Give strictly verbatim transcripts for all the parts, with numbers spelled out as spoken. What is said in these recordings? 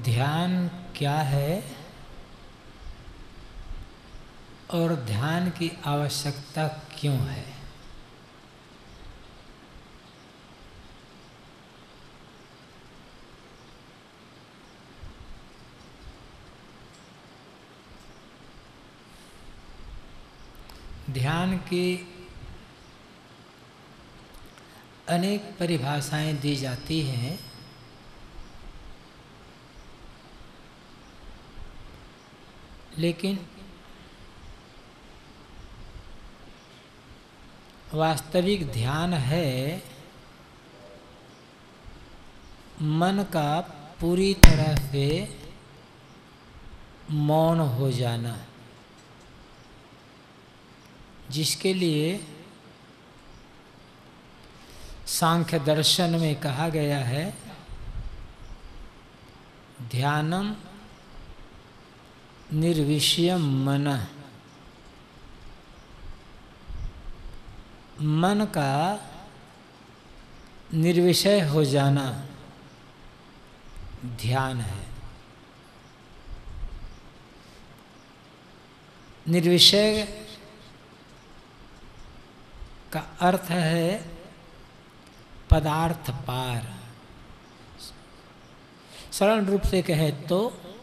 ध्यान क्या है और ध्यान की आवश्यकता क्यों है? ध्यान की अनेक परिभाषाएं दी जाती हैं, लेकिन वास्तविक ध्यान है मन का पूरी तरह से मौन हो जाना, जिसके लिए सांख्य दर्शन में कहा गया है ध्यानम निर्विषयम मनः। मन का निर्विषय हो जाना ध्यान है। निर्विषय का अर्थ है पदार्थ पार। सरल रूप से कहे तो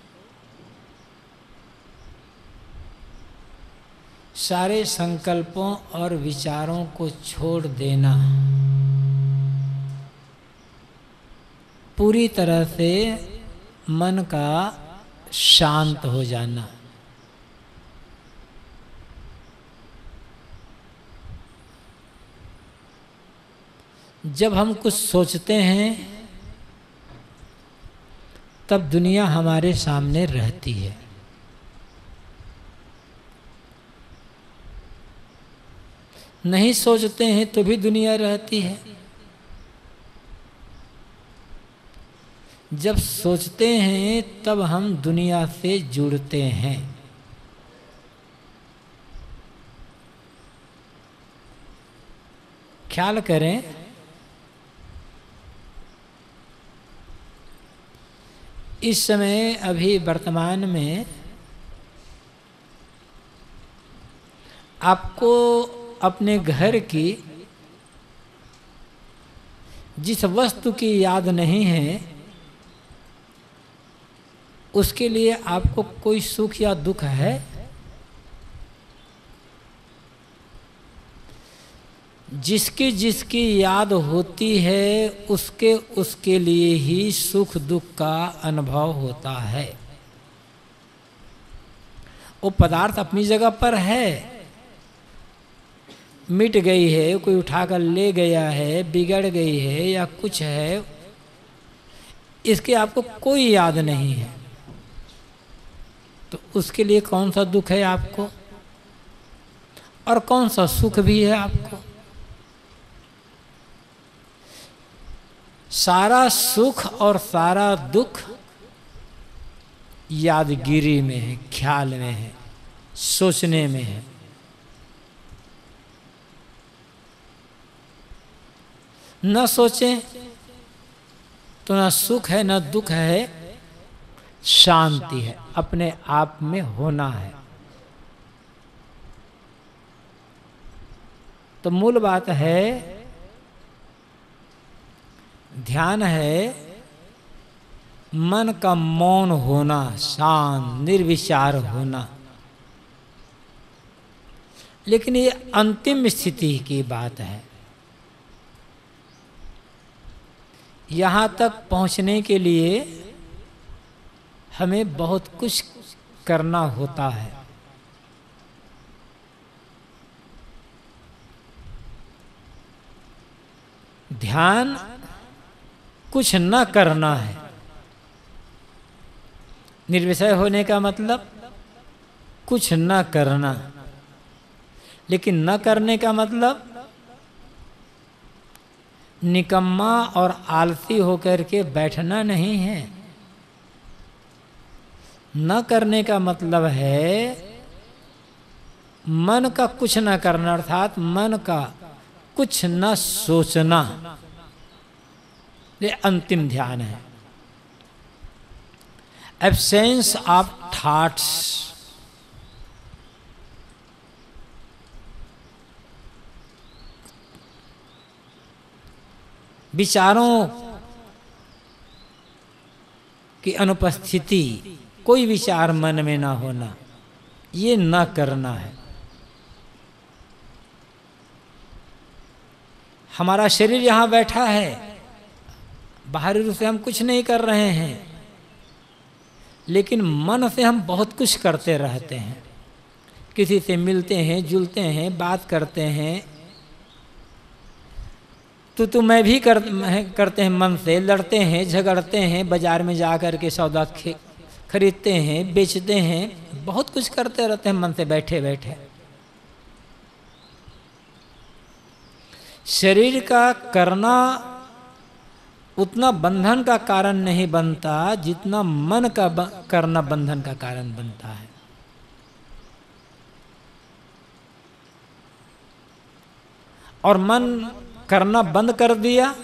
सारे संकल्पों और विचारों को छोड़ देना, पूरी तरह से मन का शांत हो जाना। जब हम कुछ सोचते हैं तब दुनिया हमारे सामने रहती है। नहीं सोचते हैं तो भी दुनिया रहती है। जब सोचते हैं तब हम दुनिया से जुड़ते हैं। ख्याल करें, इस समय अभी वर्तमान में आपको अपने घर की जिस वस्तु की याद नहीं है, उसके लिए आपको कोई सुख या दुख है? जिसकी जिसकी याद होती है उसके उसके लिए ही सुख दुख का अनुभव होता है। वो पदार्थ अपनी जगह पर है, मिट गई है, कोई उठाकर ले गया है, बिगड़ गई है या कुछ है, इसके आपको कोई याद नहीं है, तो उसके लिए कौन सा दुख है आपको और कौन सा सुख भी है आपको? सारा सुख और सारा दुख यादगिरी में है, ख्याल में है, सोचने में है। न सोचें तो न सुख है न दुख है, शांति है, अपने आप में होना है। तो मूल बात है ध्यान है मन का मौन होना, शांत निर्विचार होना। लेकिन ये अंतिम स्थिति की बात है। यहाँ तक पहुँचने के लिए हमें बहुत कुछ करना होता है। ध्यान कुछ न करना है। निर्विषय होने का मतलब कुछ न करना, लेकिन न करने का मतलब निकम्मा और आलसी होकर के बैठना नहीं है। न करने का मतलब है मन का कुछ न करना, अर्थात मन का कुछ न सोचना। ये अंतिम ध्यान है। एब्सेंस ऑफ थॉट्स, विचारों की अनुपस्थिति, कोई विचार मन में ना होना, ये ना करना है। हमारा शरीर यहाँ बैठा है, बाहरी रूप से हम कुछ नहीं कर रहे हैं, लेकिन मन से हम बहुत कुछ करते रहते हैं। किसी से मिलते हैं, जुलते हैं, बात करते हैं, तो तो मैं भी कर, करते हैं मन से, लड़ते हैं, झगड़ते हैं, बाजार में जा कर के सौदा खरीदते हैं, बेचते हैं, बहुत कुछ करते रहते हैं मन से बैठे बैठे। शरीर का करना उतना बंधन का कारण नहीं बनता जितना मन का करना बंधन का कारण बनता है। और मन करना बंद कर दिया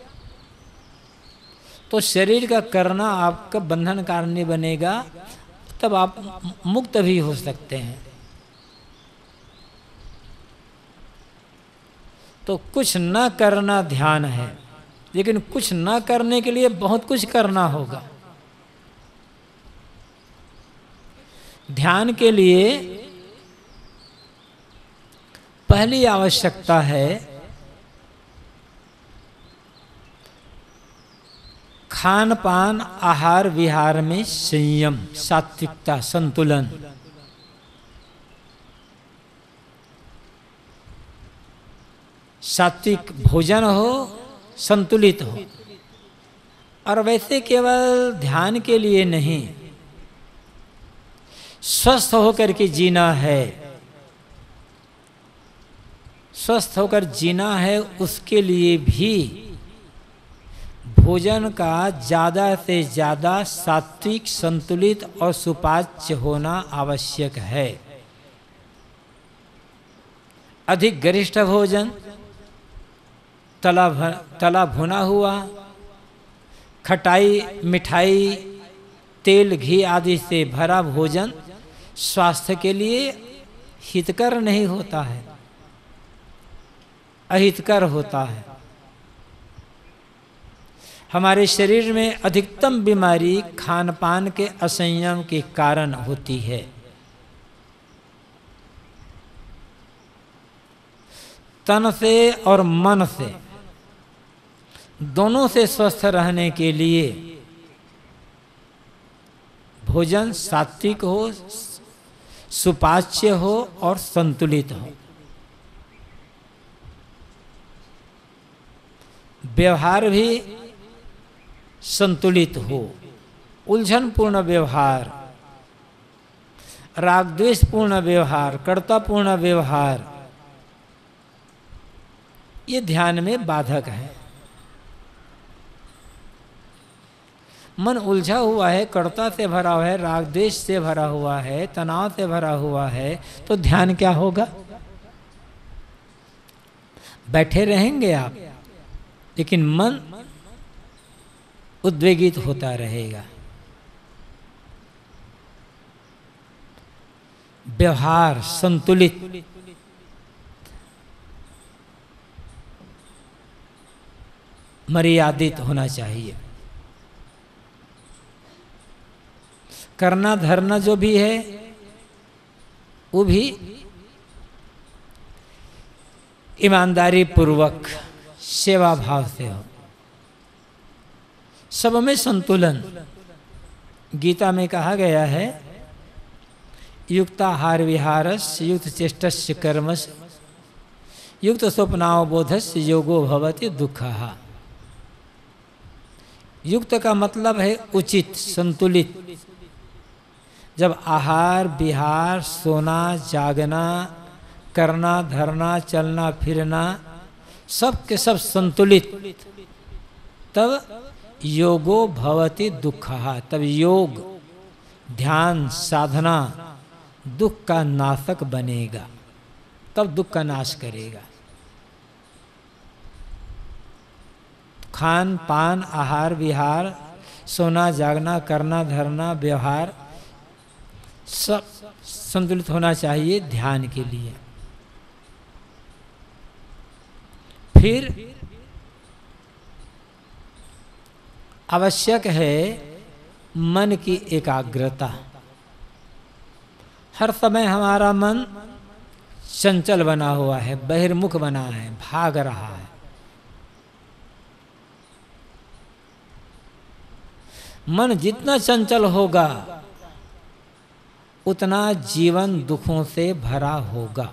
तो शरीर का करना आपका बंधन कारण नहीं बनेगा, तब आप मुक्त भी हो सकते हैं। तो कुछ न करना ध्यान है, लेकिन कुछ न करने के लिए बहुत कुछ करना होगा। ध्यान के लिए पहली आवश्यकता है खान पान आहार विहार में संयम, सात्विकता, संतुलन। सात्विक भोजन हो, संतुलित हो। और वैसे केवल ध्यान के लिए नहीं, स्वस्थ होकर के जीना है। स्वस्थ होकर जीना है, उसके लिए भी भोजन का ज़्यादा से ज़्यादा सात्विक, संतुलित और सुपाच्य होना आवश्यक है। अधिक गरिष्ठ भोजन, तला तला भुना हुआ, खटाई, मिठाई, तेल, घी आदि से भरा भोजन स्वास्थ्य के लिए हितकर नहीं होता है, अहितकर होता है। हमारे शरीर में अधिकतम बीमारी खान पान के असंयम के कारण होती है। तन से और मन से, दोनों से स्वस्थ रहने के लिए भोजन सात्विक हो, सुपाच्य हो और संतुलित हो। व्यवहार भी संतुलित हो। उलझन पूर्ण व्यवहार, राग द्वेष पूर्ण व्यवहार, कर्तापूर्ण व्यवहार, ये ध्यान में बाधक है। मन उलझा हुआ है, कर्ता से भरा हुआ है, राग द्वेष से भरा हुआ है, तनाव से भरा हुआ है, तो ध्यान क्या होगा? बैठे रहेंगे आप, लेकिन मन उद्वेगित होता रहेगा। व्यवहार संतुलित, मर्यादित होना चाहिए। करना धरना जो भी है वो भी ईमानदारी पूर्वक सेवा भाव से हो। सब में संतुलन। गीता में कहा गया है, युक्ताहार विहारस्य युक्त चेष्टस्य कर्मस्य युक्त स्वप्नावबोधस्य योगो भवति दुःखः। युक्त का मतलब है उचित, संतुलित। जब आहार विहार, सोना जागना, करना धरना, चलना फिरना सब के सब संतुलित, तब योगो भवति दुःखः, तब योग, ध्यान, साधना दुख का नाशक बनेगा, तब दुख का नाश करेगा। खान पान आहार विहार सोना जागना करना धरना व्यवहार सब संतुलित होना चाहिए ध्यान के लिए। फिर आवश्यक है मन की एकाग्रता। हर समय हमारा मन चंचल बना हुआ है, बहिर्मुख बना है, भाग रहा है। मन जितना चंचल होगा उतना जीवन दुखों से भरा होगा।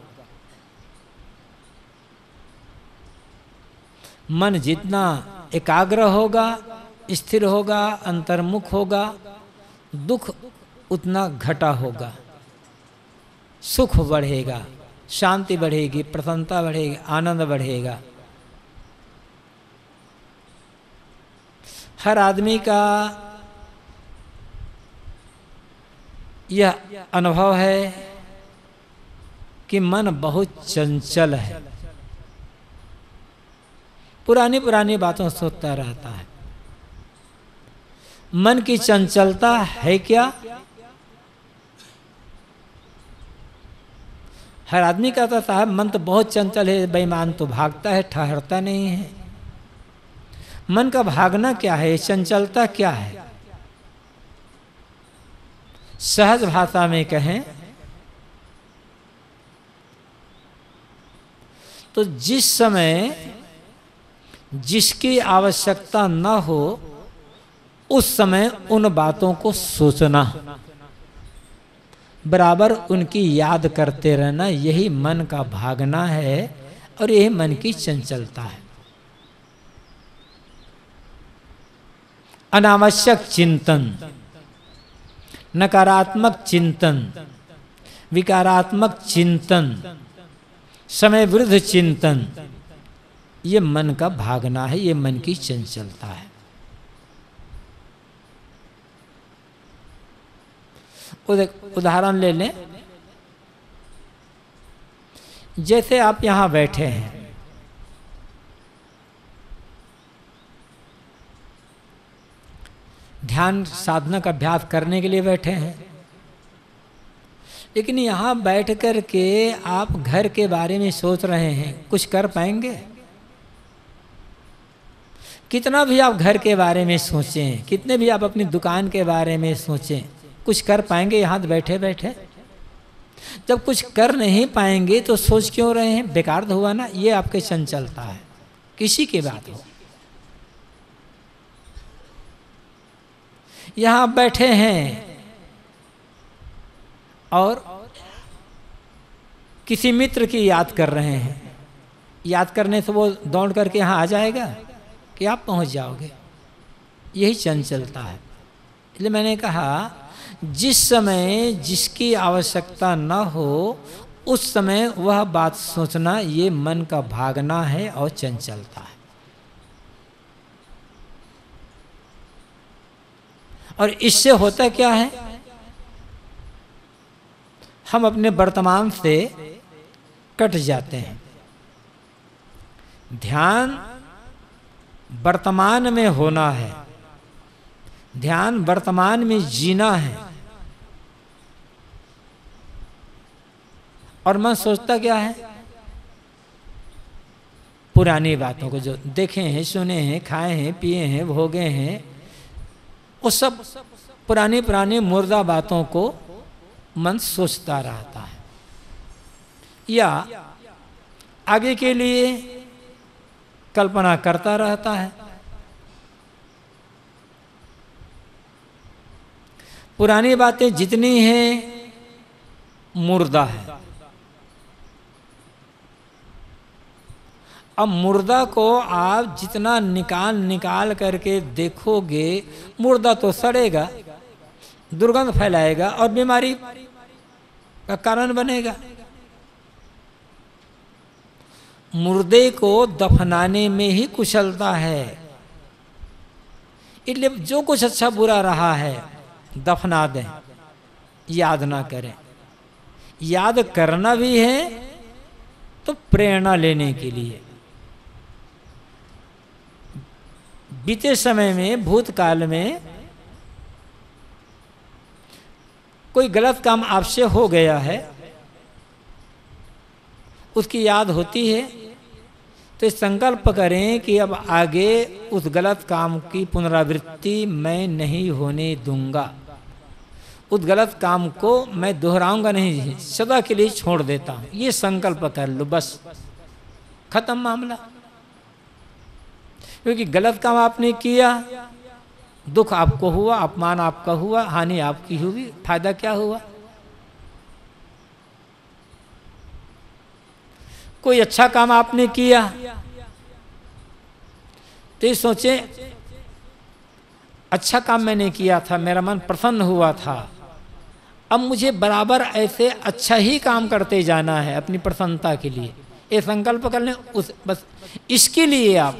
मन जितना एकाग्र होगा, स्थिर होगा, अंतर्मुख होगा, दुख उतना घटा होगा। सुख बढ़ेगा, शांति बढ़ेगी, प्रसन्नता बढ़ेगी, आनंद बढ़ेगा। हर आदमी का यह अनुभव है कि मन बहुत चंचल है, पुरानी पुरानी बातों सोचता रहता है। मन की चंचलता है क्या? हर आदमी कहता साहब मन तो बहुत चंचल है, बेईमान तो भागता है, ठहरता नहीं है। मन का भागना क्या है, चंचलता क्या है? सहज भाषा में कहें तो जिस समय जिसकी आवश्यकता न हो उस समय उन बातों को सोचना, बराबर उनकी याद करते रहना, यही मन का भागना है और यही मन की चंचलता है। अनावश्यक चिंतन, नकारात्मक चिंतन, विकारात्मक चिंतन, समय विरुद्ध चिंतन, ये मन का भागना है, ये मन की चंचलता है। उदाहरण ले लें, जैसे आप यहां बैठे हैं, ध्यान साधना का अभ्यास करने के लिए बैठे हैं, लेकिन यहां बैठ कर के आप घर के बारे में सोच रहे हैं, कुछ कर पाएंगे? कितना भी आप घर के बारे में सोचें, कितने भी आप अपनी दुकान के बारे में सोचें, कुछ कर पाएंगे यहां बैठे बैठे? जब कुछ कर नहीं पाएंगे तो सोच क्यों रहे हैं? बेकार तो हुआ ना। ये आपके चंचलता है, किसी की बात हो। यहां बैठे हैं और किसी मित्र की याद कर रहे हैं, याद करने से वो दौड़ करके यहां आ जाएगा कि आप पहुंच जाओगे? यही चंचलता है। इसलिए मैंने कहा जिस समय जिसकी आवश्यकता न हो उस समय वह बात सोचना, ये मन का भागना है और चंचलता है। और इससे होता क्या है, हम अपने वर्तमान से कट जाते हैं। ध्यान वर्तमान में होना है, ध्यान वर्तमान में जीना है। और मन सोचता क्या है? पुरानी बातों को जो देखे हैं, सुने हैं, खाए हैं, पिए हैं, भोगे हैं, वो सब पुरानी पुरानी मुर्दा बातों को मन सोचता रहता है, या आगे के लिए कल्पना करता रहता है। पुरानी बातें जितनी हैं मुर्दा है। अब मुर्दा को आप जितना निकाल निकाल करके देखोगे, मुर्दा तो सड़ेगा, दुर्गंध फैलाएगा और बीमारी का कारण बनेगा। मुर्दे को दफनाने में ही कुशलता है। इसलिए जो कुछ अच्छा बुरा रहा है दफना दें, याद ना करें। याद करना भी है तो प्रेरणा लेने के लिए। बीते समय में, भूतकाल में कोई गलत काम आपसे हो गया है, उसकी याद होती है, तो संकल्प करें कि अब आगे उस गलत काम की पुनरावृत्ति मैं नहीं होने दूंगा, उस गलत काम को मैं दोहराऊंगा नहीं, सदा के लिए छोड़ देता हूं। ये संकल्प कर लो, बस खत्म मामला। क्योंकि गलत काम आपने किया, दुख आपको हुआ, अपमान आपका हुआ, हानि आपकी हुई, फायदा क्या हुआ? कोई अच्छा काम आपने किया तो ये सोचे अच्छा काम मैंने किया था, मेरा मन प्रसन्न हुआ था, अब मुझे बराबर ऐसे अच्छा ही काम करते जाना है अपनी प्रसन्नता के लिए। ये संकल्प कर लें, उस बस इसके लिए आप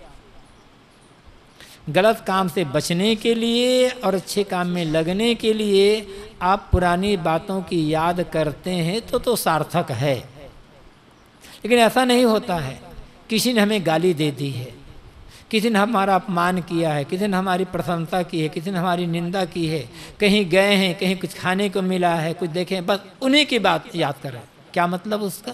गलत काम से बचने के लिए और अच्छे काम में लगने के लिए आप पुरानी बातों की याद करते हैं तो तो सार्थक है। लेकिन ऐसा नहीं होता है, किसी ने हमें गाली दे दी है, किसी ने हमारा अपमान किया है, किसी ने हमारी प्रशंसा की है, किसी ने हमारी निंदा की है, कहीं गए हैं, कहीं कुछ खाने को मिला है, कुछ देखें, बस उन्हीं की बात याद करें। क्या मतलब उसका?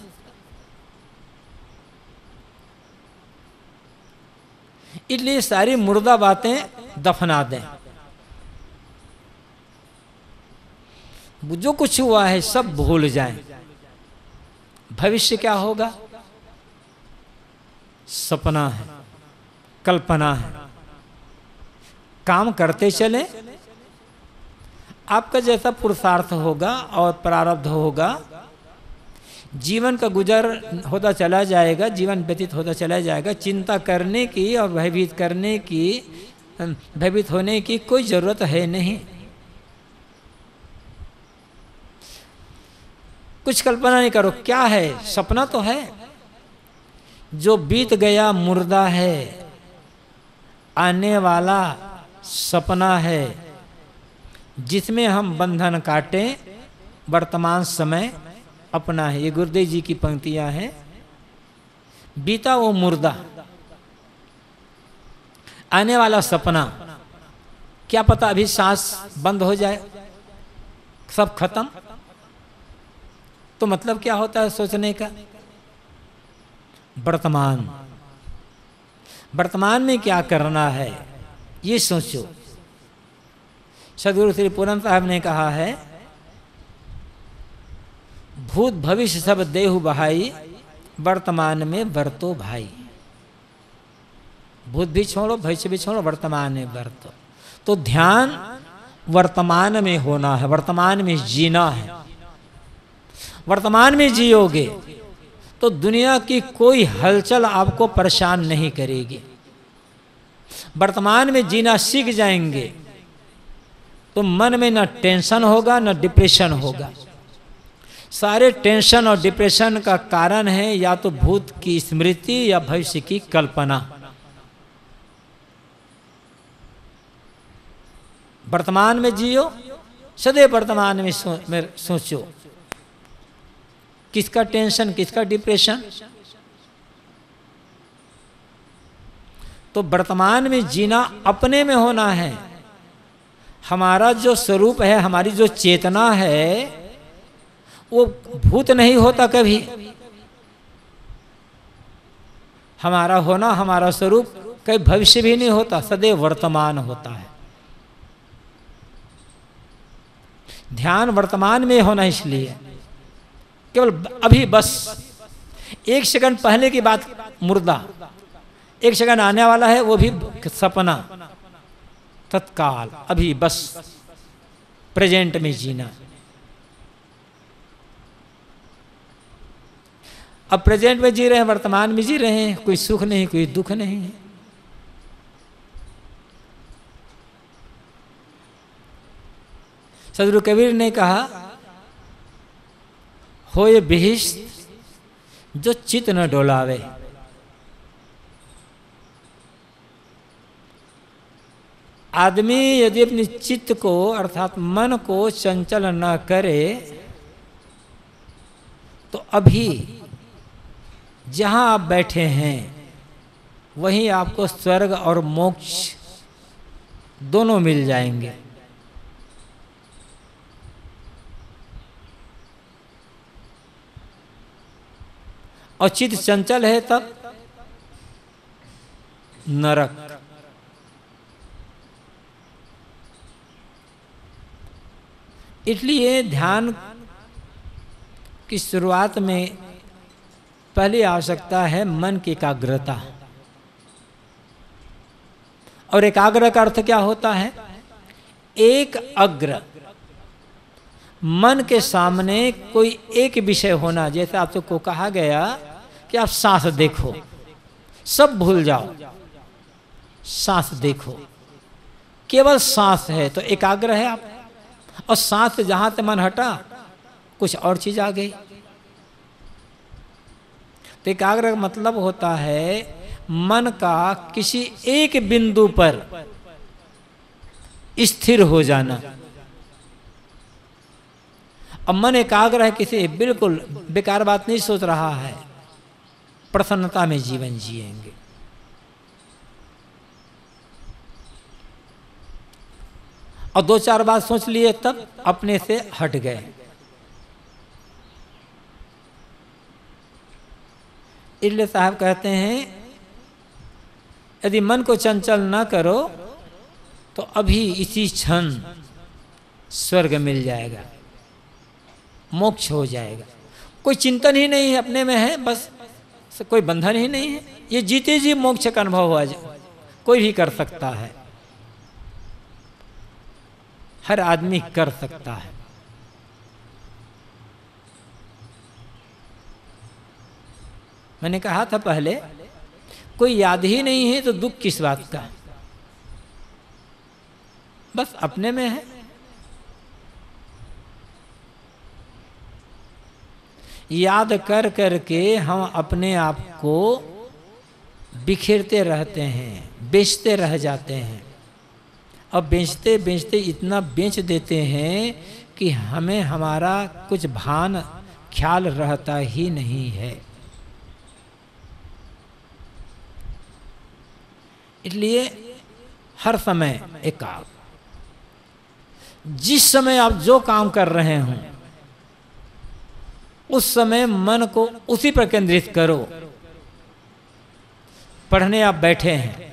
इसलिए सारी मुर्दा बातें दफना दें। जो कुछ हुआ है सब भूल जाएं। भविष्य क्या होगा? सपना है, कल्पना है। काम करते चले, आपका जैसा पुरुषार्थ होगा और प्रारब्ध होगा, जीवन का गुजर होता चला जाएगा, जीवन व्यतीत होता चला जाएगा। चिंता करने की और भयभीत करने की, भयभीत होने की कोई जरूरत है नहीं। कुछ कल्पना नहीं करो, क्या है? सपना तो है, जो बीत गया मुर्दा है, आने वाला सपना है, जिसमें हम बंधन काटे, वर्तमान समय अपना है। ये गुरुदेव जी की पंक्तियां हैं। बीता वो मुर्दा, आने वाला सपना, क्या पता अभी सांस बंद हो जाए, सब खत्म। तो मतलब क्या होता है सोचने का? वर्तमान, वर्तमान में क्या करना है ये सोचो। सदगुरु श्री पूरन साहब ने कहा है, भूत भविष्य सब देहु बहाई, वर्तमान में बरतो भाई। भूत भी छोड़ो, भविष्य भी छोड़ो, वर्तमान में बरतो। तो ध्यान वर्तमान में होना है, वर्तमान में जीना है। वर्तमान में जियोगे तो दुनिया की कोई हलचल आपको परेशान नहीं करेगी। वर्तमान में जीना सीख जाएंगे तो मन में न टेंशन होगा न डिप्रेशन होगा। सारे टेंशन और डिप्रेशन का कारण है या तो भूत की स्मृति या भविष्य की कल्पना। वर्तमान में जियो, सदैव वर्तमान में, सो, में सोचो। किसका टेंशन, किसका डिप्रेशन? तो वर्तमान में जीना अपने में होना है। हमारा जो स्वरूप है, हमारी जो चेतना है, वो भूत नहीं होता कभी। हमारा होना, हमारा स्वरूप कभी भविष्य भी नहीं होता, सदैव वर्तमान होता है। ध्यान वर्तमान में होना, इसलिए केवल अभी, बस एक सेकंड पहले की बात मुर्दा, एक सेकंड आने वाला है वो भी सपना, तत्काल अभी बस प्रेजेंट में जीना। अब प्रेजेंट में जी रहे हैं, वर्तमान में जी रहे हैं, कोई सुख नहीं, कोई दुख नहीं है। सदगुरु कबीर ने कहा, होए बिहिष्ट जो चित न डोलावे। आदमी यदि अपने चित्त को अर्थात मन को चंचल न करे तो अभी जहां आप बैठे हैं वहीं आपको स्वर्ग और मोक्ष दोनों मिल जाएंगे। और चित्त चंचल है तब नरक। इसलिए ध्यान की शुरुआत में पहली आवश्यकता है मन की एकाग्रता। और एकाग्र का अर्थ क्या होता है? एक अग्र, मन के सामने कोई एक विषय होना। जैसे आप सबको कहा गया कि आप सांस देखो, सब भूल जाओ, सांस देखो, केवल सांस है तो एकाग्र है आप। और सांस से जहां से मन हटा कुछ और चीज आ गई। तो एकाग्र का मतलब होता है मन का किसी एक बिंदु पर स्थिर हो जाना। अब मन एकाग्र है, किसी बिल्कुल बेकार बात नहीं सोच रहा है, प्रसन्नता में जीवन जिएंगे। और दो चार बात सोच लिए तब अपने से हट गए। इसलिए साहब कहते हैं यदि मन को चंचल ना करो तो अभी इसी क्षण स्वर्ग मिल जाएगा, मोक्ष हो जाएगा। कोई चिंतन ही नहीं है, अपने में है बस, कोई बंधन ही नहीं है। ये जीते जी मोक्ष का अनुभव हुआ जाए, कोई भी कर सकता है, हर आदमी कर सकता है। मैंने कहा था पहले, कोई याद ही नहीं है तो दुख किस बात का, बस अपने में है। याद कर करके हम अपने आप को बिखेरते रहते हैं, बेचते रह जाते हैं। अब बेचते बेचते इतना बेच देते हैं कि हमें हमारा कुछ भान ख्याल रहता ही नहीं है। इसलिए हर समय एकाग्र, जिस समय आप जो काम कर रहे हो उस समय मन को उसी पर केंद्रित करो। पढ़ने आप बैठे हैं,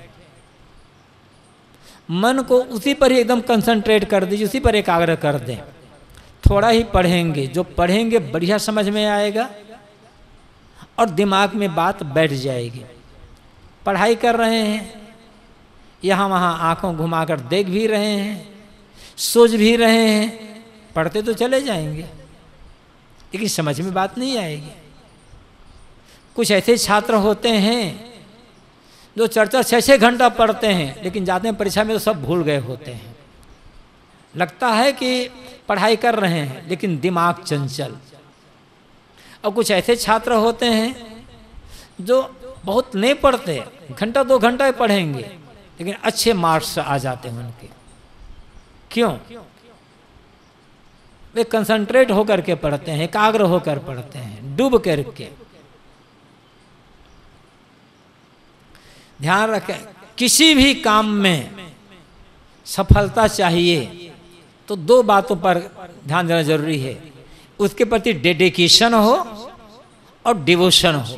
मन को उसी पर ही एकदम कंसंट्रेट कर दीजिए, उसी पर एकाग्र कर दें। थोड़ा ही पढ़ेंगे, जो पढ़ेंगे बढ़िया समझ में आएगा और दिमाग में बात बैठ जाएगी। पढ़ाई कर रहे हैं, यहाँ वहाँ आंखों घुमाकर देख भी रहे हैं, सोच भी रहे हैं, पढ़ते तो चले जाएंगे लेकिन समझ में बात नहीं आएगी। कुछ ऐसे छात्र होते हैं जो चर्चा छः छः घंटा पढ़ते हैं लेकिन जाते हैं परीक्षा में तो सब भूल गए होते हैं। लगता है कि पढ़ाई कर रहे हैं लेकिन दिमाग चंचल। और कुछ ऐसे छात्र होते हैं जो बहुत नहीं पढ़ते, घंटा दो घंटा ही पढ़ेंगे लेकिन अच्छे मार्क्स आ जाते हैं उनके। क्यों? वे कंसंट्रेट होकर के पढ़ते हैं, एकाग्र होकर पढ़ते हैं, डूब करके। ध्यान रखें, किसी भी काम में सफलता चाहिए तो दो बातों पर ध्यान देना जरूरी है। उसके प्रति डेडिकेशन हो और डिवोशन हो।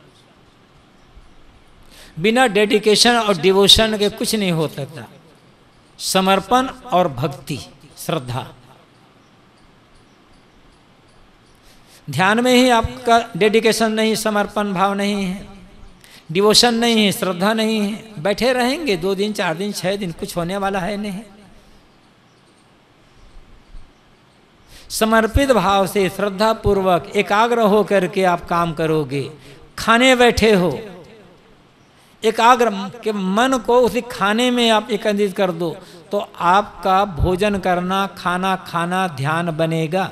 बिना डेडिकेशन और डिवोशन के कुछ नहीं हो सकता। समर्पण और भक्ति, श्रद्धा। ध्यान में ही आपका डेडिकेशन नहीं, समर्पण भाव नहीं है, डिवोशन नहीं है, श्रद्धा नहीं है, बैठे रहेंगे दो दिन चार दिन छह दिन, कुछ होने वाला है नहीं। समर्पित भाव से श्रद्धा पूर्वक एकाग्र हो करके आप काम करोगे। खाने बैठे हो, एकाग्र के मन को उसी खाने में आप एकत्रित कर दो तो आपका भोजन करना, खाना खाना ध्यान बनेगा।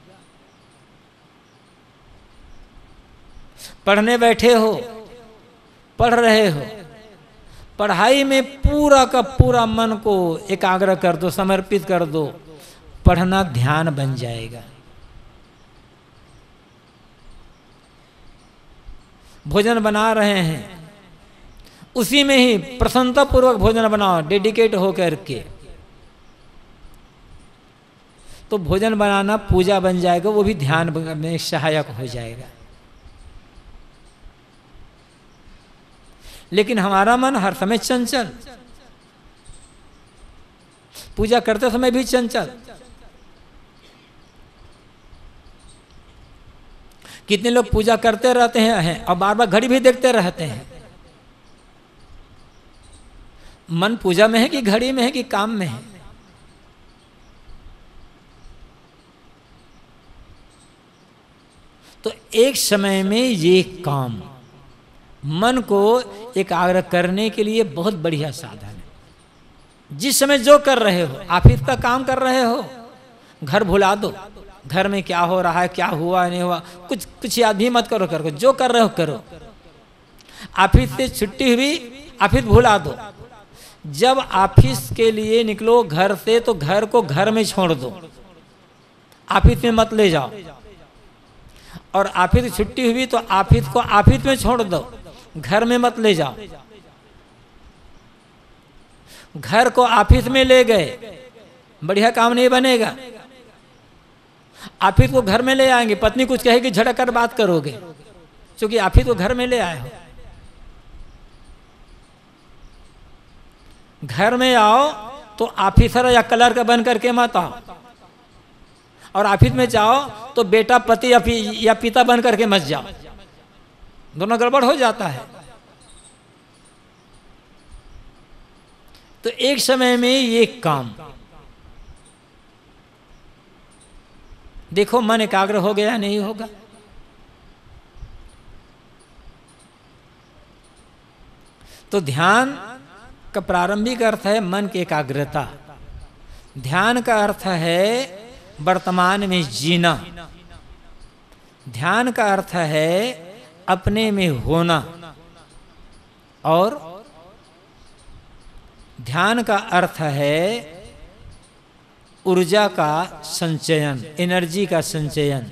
पढ़ने बैठे हो, पढ़ रहे हो, पढ़ाई में पूरा का पूरा मन को एकाग्र कर दो, समर्पित कर दो, पढ़ना ध्यान बन जाएगा। भोजन बना रहे हैं, उसी में ही प्रसन्नता पूर्वक भोजन बनाओ, डेडिकेट होकर के, तो भोजन बनाना पूजा बन जाएगा, वो भी ध्यान में सहायक हो जाएगा। लेकिन हमारा मन हर समय चंचल, पूजा करते समय भी चंचल। कितने लोग पूजा करते रहते हैं और बार बार घड़ी भी देखते रहते हैं। मन पूजा में है कि घड़ी में है कि काम में है? तो एक समय में ये काम मन को एकाग्र करने के लिए बहुत बढ़िया साधन है। जिस समय जो कर रहे हो, ऑफिस का काम कर रहे हो, घर भुला दो, घर में क्या हो रहा है, क्या हुआ नहीं हुआ, कुछ कुछ याद भी मत करो, करो जो कर रहे हो करो। ऑफिस से छुट्टी हुई, ऑफिस भुला दो। जब ऑफिस के लिए निकलो घर से तो घर को घर में छोड़ दो, ऑफिस में मत ले जाओ। और ऑफिस की छुट्टी हुई तो ऑफिस को ऑफिस में छोड़ दो, घर में मत ले जाओ। घर को ऑफिस में ले गए, बढ़िया काम नहीं बनेगा। ऑफिस को घर में ले आएंगे, पत्नी कुछ कहेगी, झड़क कर बात करोगे, क्योंकि ऑफिस को घर में ले आए हो। घर में आओ तो ऑफिसर या क्लर्क बन करके मत आओ, और ऑफिस में जाओ तो बेटा पति या पिता बन करके मत जाओ, दोनों गड़बड़ हो जाता है। तो एक समय में ये काम देखो, मन एकाग्र हो गया नहीं होगा? तो ध्यान का प्रारंभिक अर्थ है मन की एकाग्रता। ध्यान का अर्थ है वर्तमान में जीना। ध्यान का अर्थ है अपने में होना, और ध्यान का अर्थ है ऊर्जा का संचयन, एनर्जी का संचयन।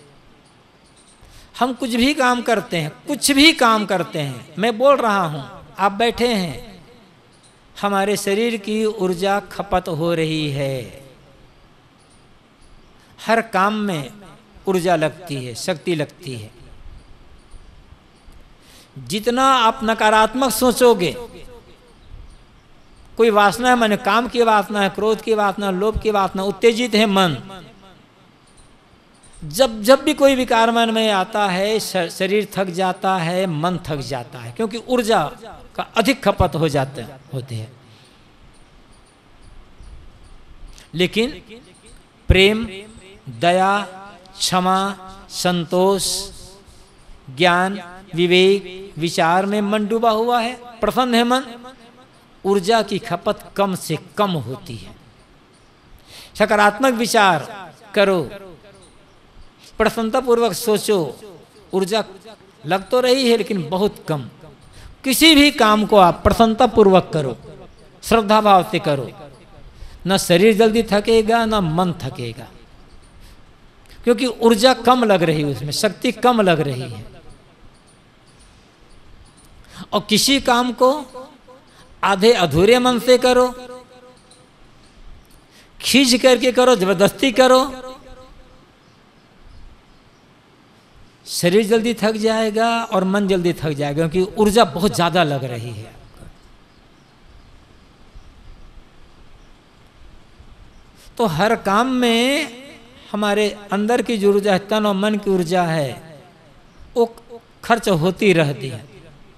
हम कुछ भी काम करते हैं, कुछ भी काम करते हैं, मैं बोल रहा हूं, आप बैठे हैं, हमारे शरीर की ऊर्जा खपत हो रही है। हर काम में ऊर्जा लगती है, शक्ति लगती है। जितना आप नकारात्मक सोचोगे, कोई वासना है, माने काम की वासना है, क्रोध की वासना, लोभ की वासना, उत्तेजित है मन, जब जब भी कोई विकार मन में आता है, शरीर थक जाता है, मन थक जाता है, क्योंकि ऊर्जा का अधिक खपत हो जाते होते हैं। लेकिन प्रेम, दया, क्षमा, संतोष, ज्ञान, विवेक, विचार में मन डूबा हुआ है, प्रसन्न है मन, ऊर्जा की खपत कम से कम होती है। सकारात्मक विचार करो, प्रसन्नता पूर्वक सोचो, ऊर्जा लग तो रही है लेकिन बहुत कम। किसी भी काम को आप प्रसन्नता पूर्वक करो, श्रद्धा भाव से करो, न शरीर जल्दी थकेगा न मन थकेगा, क्योंकि ऊर्जा कम लग रही है, उसमें शक्ति कम लग रही है। और किसी काम को आधे अधूरे मन से करो, खींच करके करो, जबरदस्ती करो, शरीर जल्दी थक जाएगा और मन जल्दी थक जाएगा, क्योंकि ऊर्जा बहुत ज्यादा लग रही है। तो हर काम में हमारे अंदर की जो ऊर्जा है, तन और मन की ऊर्जा है, वो खर्च होती रहती है।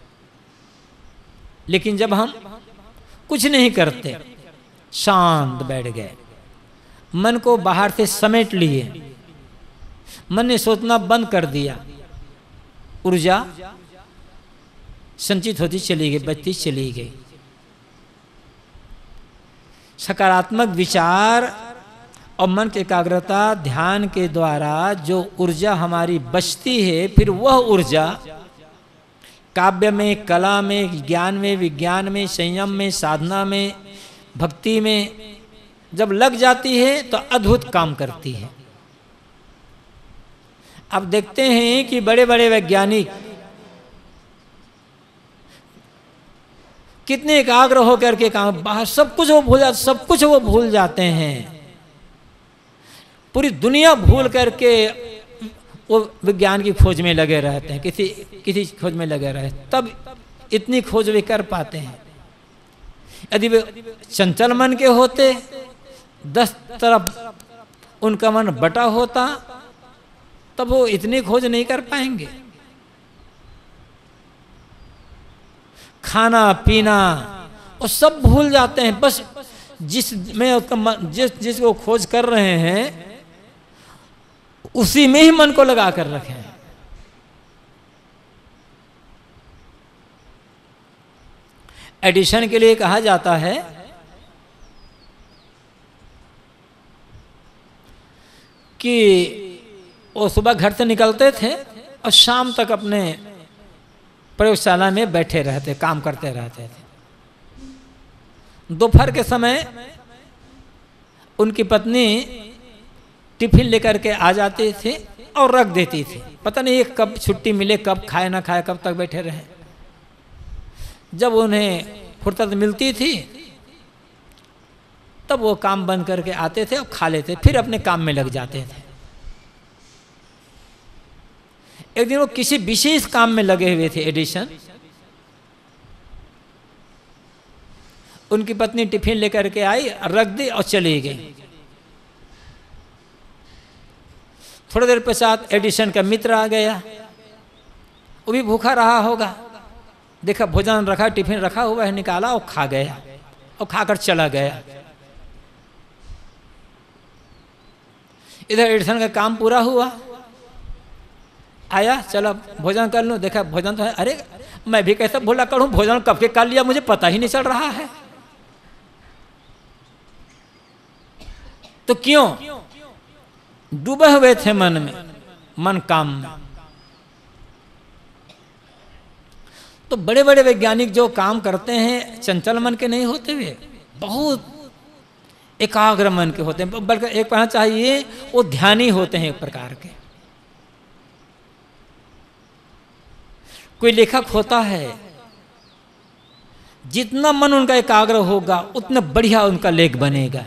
लेकिन जब हम कुछ नहीं करते, शांत बैठ गए, मन को बाहर से समेट लिए, मन ने सोचना बंद कर दिया, ऊर्जा संचित होती चली गई, बचती चली गई। सकारात्मक विचार और मन की एकाग्रता, ध्यान के द्वारा जो ऊर्जा हमारी बचती है, फिर वह ऊर्जा काव्य में, कला में, ज्ञान में, विज्ञान में, संयम में, साधना में, भक्ति में जब लग जाती है तो अद्भुत काम करती है। अब देखते हैं कि बड़े बड़े वैज्ञानिक कितने एकाग्र होकर के काम, बाहर सब कुछ वो भूल जाते, सब कुछ वो भूल जाते हैं, पूरी दुनिया भूल करके वो विज्ञान की खोज में लगे रहते हैं, किसी किसी खोज में लगे रहे, तब इतनी खोज वे कर पाते हैं। यदि वे चंचल मन के होते, दस तरफ उनका मन बटा होता, तब वो इतनी खोज नहीं कर पाएंगे। खाना पीना वो सब भूल जाते हैं, बस जिस में उसका मन, जिस जिसको खोज कर रहे हैं उसी में ही मन को लगा कर रखे हैं। एडिशन के लिए कहा जाता है कि वो सुबह घर से निकलते थे और शाम तक अपने प्रयोगशाला में बैठे रहते, काम करते रहते थे। दोपहर के समय उनकी पत्नी टिफिन लेकर के आ जाती थी और रख देती थी। पता नहीं ये कब छुट्टी मिले, कब खाए ना खाए, कब तक बैठे रहे। जब उन्हें फुर्सत मिलती थी तब वो काम बंद करके आते थे और खा लेते, फिर अपने काम में लग जाते थे। एक दिन वो किसी विशेष काम में लगे हुए थे, एडिशन। उनकी पत्नी टिफिन लेकर के आई, रख दी और चली गई। थोड़ी देर पश्चात एडिशन का मित्र आ गया, वो भी भूखा रहा होगा, देखा भोजन रखा, टिफिन रखा हुआ है, निकाला और खा गया और खाकर चला गया। इधर एडिशन का काम पूरा हुआ, आया, चलो भोजन कर लूं, देखा भोजन तो है, अरे मैं भी कैसे भूला करूं, भोजन कब के कर लिया मुझे पता ही नहीं चल रहा है। तो क्यों? डूबे हुए थे मन में, मन काम में। तो बड़े बड़े वैज्ञानिक जो काम करते हैं चंचल मन के नहीं होते, वे बहुत एकाग्र मन के होते हैं, बल्कि एक कहना चाहिए वो ध्यानी होते हैं एक प्रकार के। कोई लेखक होता है, जितना मन उनका एकाग्र होगा उतना बढ़िया उनका लेख बनेगा।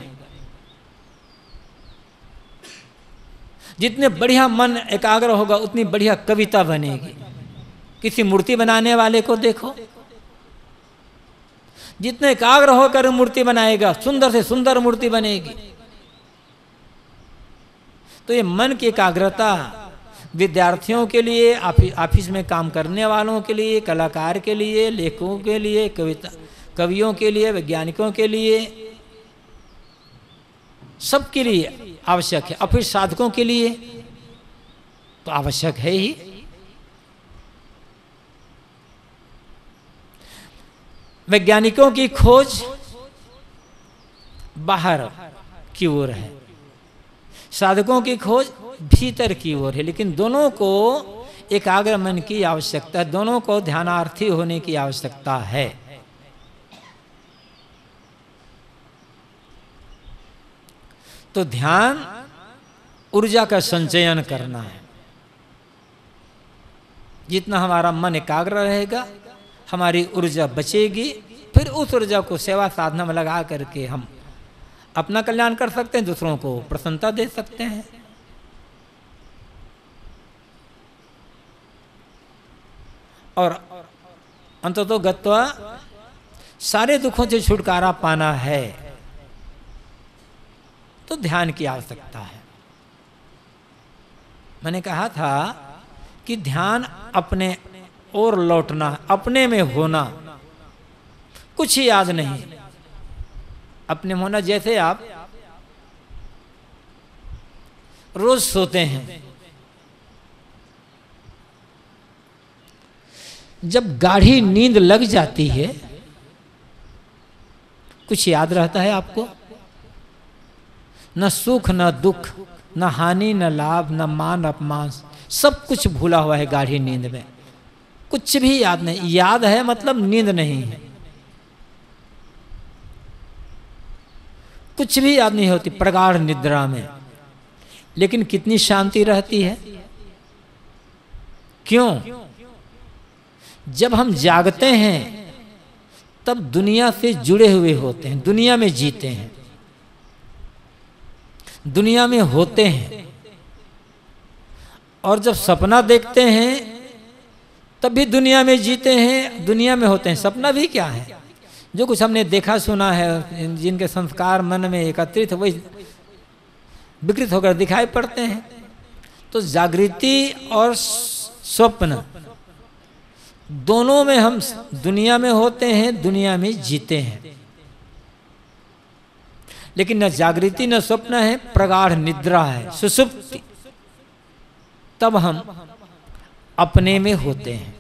जितने बढ़िया मन एकाग्र होगा उतनी बढ़िया कविता बनेगी। किसी मूर्ति बनाने वाले को देखो, जितने एकाग्र होकर मूर्ति बनाएगा सुंदर से सुंदर मूर्ति बनेगी। तो ये मन की एकाग्रता विद्यार्थियों के लिए, ऑफिस में काम करने वालों के लिए, कलाकार के लिए, लेखकों के लिए, कविता कवियों के लिए, वैज्ञानिकों के लिए, सबके लिए आवश्यक है। और फिर साधकों के लिए तो आवश्यक है ही। वैज्ञानिकों की खोज बाहर की ओर है, साधकों की खोज भीतर की ओर है, लेकिन दोनों को एकाग्र मन की आवश्यकता है, दोनों को ध्यानार्थी होने की आवश्यकता है। तो ध्यान ऊर्जा का संचयन करना है। जितना हमारा मन एकाग्र रहेगा हमारी ऊर्जा बचेगी, फिर उस ऊर्जा को सेवा साधना में लगा करके हम अपना कल्याण कर सकते हैं, दूसरों को प्रसन्नता दे सकते हैं। और अंततो गत्वा सारे दुखों से छुटकारा पाना है तो ध्यान की आवश्यकता है। मैंने कहा था कि ध्यान अपने और लौटना, अपने में होना, कुछ याद नहीं, अपने में होना। जैसे आप रोज सोते हैं, जब गाढ़ी नींद लग जाती है कुछ याद रहता है आपको? न सुख न दुख, न हानि न लाभ, न मान अपमान, सब कुछ भूला हुआ है गाढ़ी नींद में, कुछ भी याद नहीं। याद है मतलब नींद नहीं है, कुछ भी याद नहीं होती प्रगाढ़ निद्रा में। लेकिन कितनी शांति रहती है। क्यों? जब हम जागते हैं तब दुनिया से जुड़े हुए होते हैं, दुनिया में जीते हैं, दुनिया में होते हैं। और जब सपना देखते हैं तब भी दुनिया में जीते हैं, दुनिया में होते हैं। सपना भी क्या है? जो कुछ हमने देखा सुना है, जिनके संस्कार मन में एकत्रित वही विकृत होकर दिखाई पड़ते हैं। तो जागृति और स्वप्न दोनों में हम दुनिया में होते हैं, दुनिया में जीते हैं। लेकिन न जागृति न स्वप्न है, प्रगाढ़ निद्रा है, सुषुप्ति। तब हम अपने में होते हैं,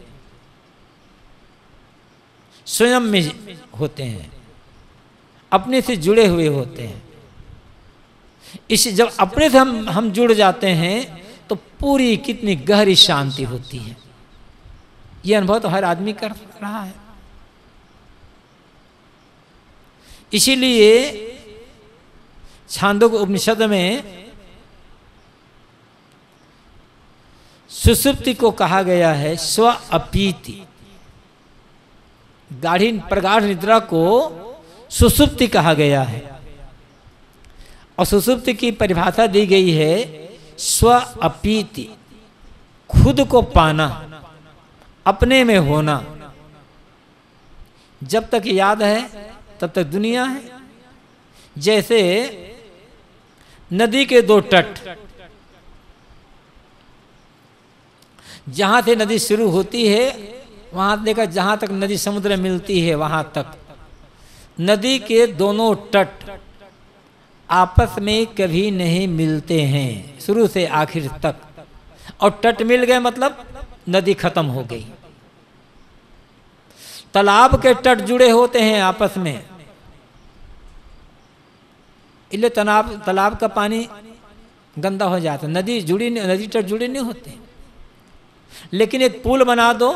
स्वयं में होते हैं, अपने से जुड़े हुए होते हैं। इस जब अपने से हम हम जुड़ जाते हैं तो पूरी कितनी गहरी शांति होती है। यह अनुभव तो हर आदमी कर रहा है। इसीलिए छांदोग्य उपनिषद में सुषुप्ति को कहा गया है स्व अपीति। गाढ़ी प्रगाढ़ निद्रा को सुषुप्ति कहा गया है। और सुषुप्ति की परिभाषा दी गई है स्व अपीति, खुद को पाना, अपने में होना। जब तक याद है तब तक दुनिया है। जैसे नदी के दो तट, जहां से नदी शुरू होती है वहां देखा, जहां तक नदी समुद्र में मिलती है वहां तक नदी के दोनों तट आपस में कभी नहीं मिलते हैं, शुरू से आखिर तक। और तट मिल गए मतलब नदी खत्म हो गई। तालाब के तट जुड़े होते हैं आपस में, इसलिए तालाब तालाब का पानी गंदा हो जाता है। नदी जुड़ी नदी तट जुड़े नहीं होते। लेकिन एक पुल बना दो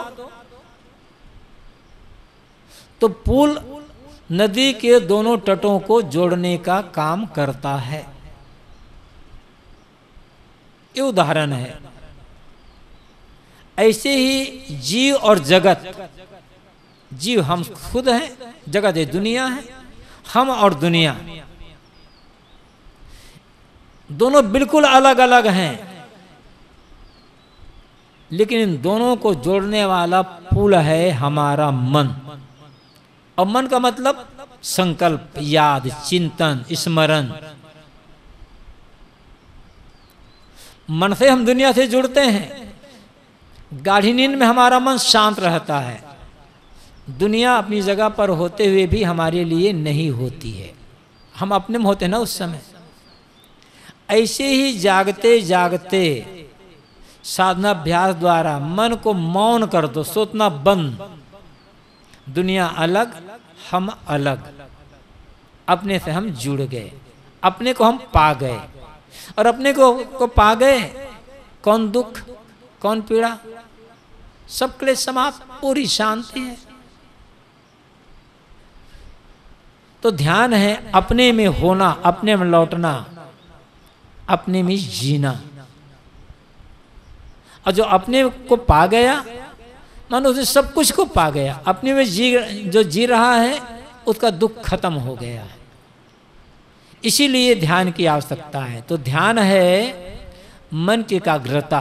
तो पुल नदी के दोनों तटों को जोड़ने का काम करता है। ये उदाहरण है। ऐसे ही जीव और जगत, जीव हम खुद हैं, जगत है दुनिया है, हम और दुनिया दोनों बिल्कुल अलग अलग हैं। लेकिन इन दोनों को जोड़ने वाला पुल है हमारा मन। और मन का मतलब संकल्प, याद, चिंतन, स्मरण। मन से हम दुनिया से जुड़ते हैं। गाढ़ी नींद में हमारा मन शांत रहता है। दुनिया अपनी जगह पर होते हुए भी हमारे लिए नहीं होती है, हम अपने में होते हैं ना उस समय। ऐसे ही जागते जागते साधनाभ्यास द्वारा मन को मौन कर दो, सोचना बंद। दुनिया अलग, हम अलग, अपने से हम जुड़ गए, अपने को हम पा गए। और अपने को को पा गए, कौन दुख, कौन पीड़ा, सब क्लेश समाप्त, पूरी शांति है। तो ध्यान है अपने में होना, अपने में लौटना, अपने में जीना। और जो अपने को पा गया मानो उसने सब कुछ को पा गया। अपने में जी जो जी रहा है उसका दुख खत्म हो गया है। इसीलिए ध्यान की आवश्यकता है। तो ध्यान है मन की एकाग्रता,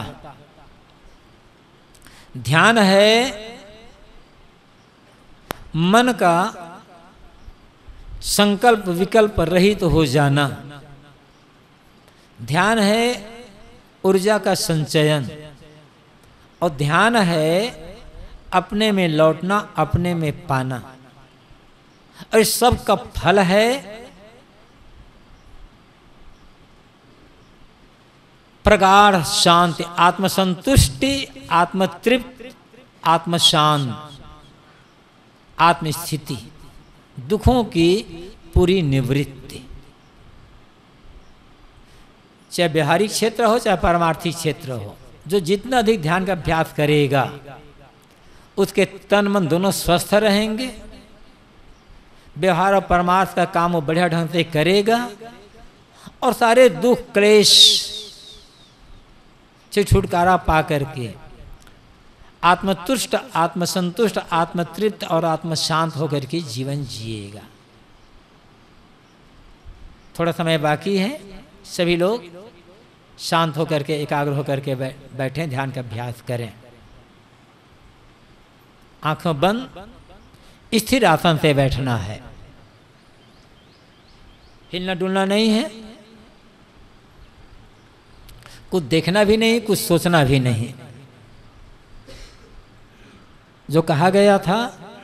ध्यान है मन का संकल्प विकल्प रहित तो हो जाना, ध्यान है ऊर्जा का संचयन, और ध्यान है अपने में लौटना, अपने में पाना। और इस सब का फल है प्रगाढ़ शांति, आत्मसंतुष्टि, आत्मतृप्ति, आत्मशांत, आत्मस्थिति, दुखों की पूरी निवृत्ति। चाहे व्यवहारिक क्षेत्र हो चाहे पारमार्थिक क्षेत्र हो, जो जितना अधिक ध्यान का अभ्यास करेगा उसके तन मन दोनों स्वस्थ रहेंगे। व्यवहार और परमार्थ का काम वो बढ़िया ढंग से करेगा और सारे दुख क्लेश से छुटकारा पा करके आत्मतुष्ट, आत्मसंतुष्ट, आत्मतृप्त और आत्मशांत होकर के जीवन जिएगा। थोड़ा समय बाकी है, सभी लोग शांत होकर के एकाग्र होकर के बैठें, ध्यान का अभ्यास करें। आंखों बंद स्थिर आसन से बैठना है, हिलना डुलना नहीं है, कुछ देखना भी नहीं, कुछ सोचना भी नहीं। जो कहा गया था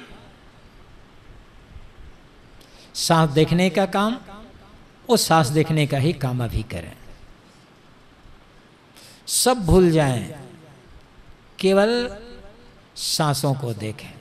सांस देखने का काम, वो सांस देखने का ही काम अभी करें। सब भूल जाएं, केवल सांसों को देखें।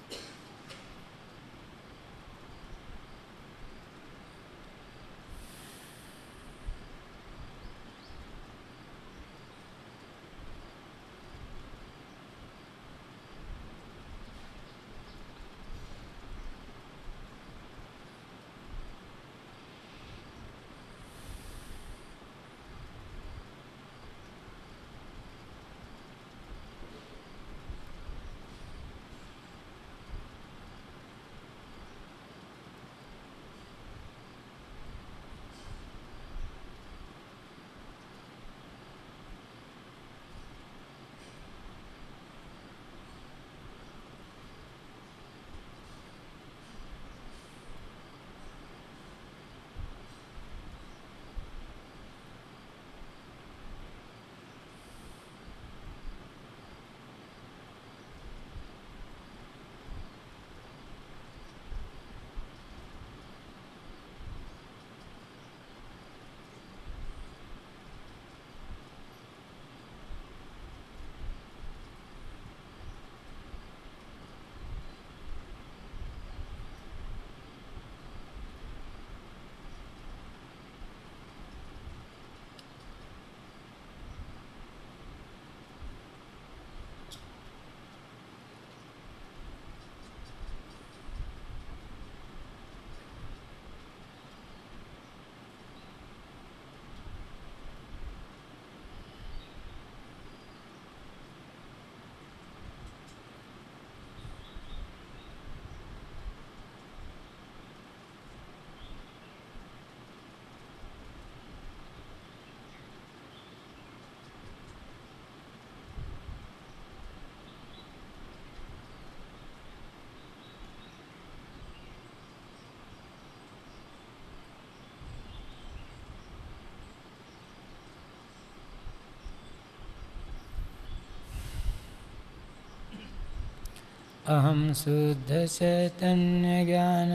अहम शुद्ध चैतन्य ज्ञान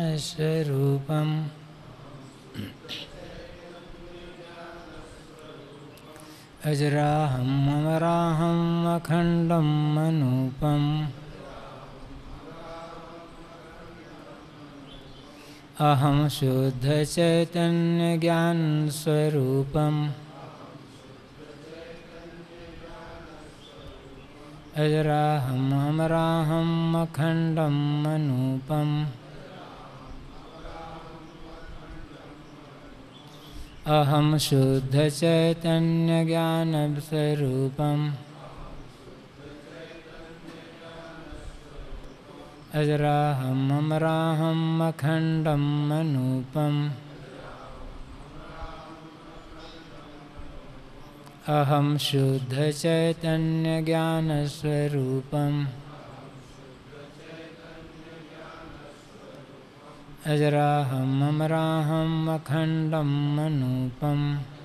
स्वरूपम अजराहम अमराहम अखंडम अनूपम अहम शुद्ध चैतन्य ज्ञान स्वरूपम अजराहम अमराहम अखंडम अनूपम अहम शुद्ध चैतन्य ज्ञान स्वरूपम अजराहम अमराहम अखंडम अनूपम अहम शुद्ध चैतन्य ज्ञान स्वरूपम अजराहम अमराहम अखंडम अनूपम